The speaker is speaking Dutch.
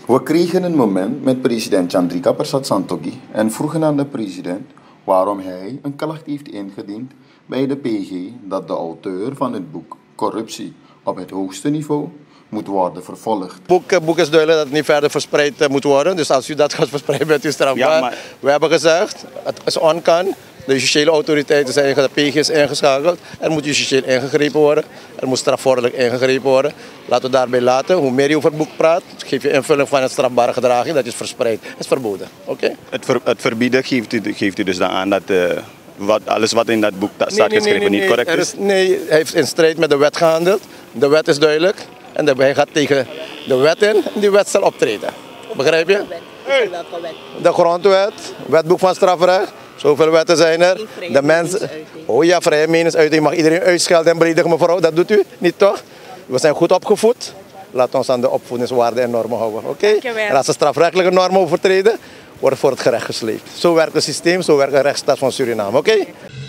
We kregen een moment met president Chandrika Persat Santokhi en vroegen aan de president waarom hij een klacht heeft ingediend bij de PG dat de auteur van het boek Corruptie op het hoogste niveau moet worden vervolgd. Het boek is duidelijk dat het niet verder verspreid moet worden. Dus als u dat gaat verspreiden, bent u strafbaar. Ja, maar... We hebben gezegd, het is onkan. De justitiële autoriteiten zijn de PG is ingeschakeld. Er moet justitieel ingegrepen worden. Er moet strafvordelijk ingegrepen worden. Laten we daarbij laten. Hoe meer je over het boek praat, geef je invulling van het strafbare gedrag. Dat is verspreid. Het is verboden. Okay? Het verbieden geeft u dus dan aan dat alles wat in dat boek staat geschreven niet correct is? Nee, hij heeft in strijd met de wet gehandeld. De wet is duidelijk. En hij gaat tegen de wet in en die wet zal optreden. Begrijp je? De grondwet, wetboek van strafrecht. Zoveel wetten zijn er. De mensen. Oh ja, vrije meningsuiting. Mag iedereen uitschelden en beledigen, mevrouw? Dat doet u niet, toch? We zijn goed opgevoed. Laat ons aan de opvoedingswaarden en normen houden. Oké? En als ze strafrechtelijke normen overtreden, wordt voor het gerecht gesleept. Zo werkt het systeem, zo werkt de rechtsstaat van Suriname. Oké?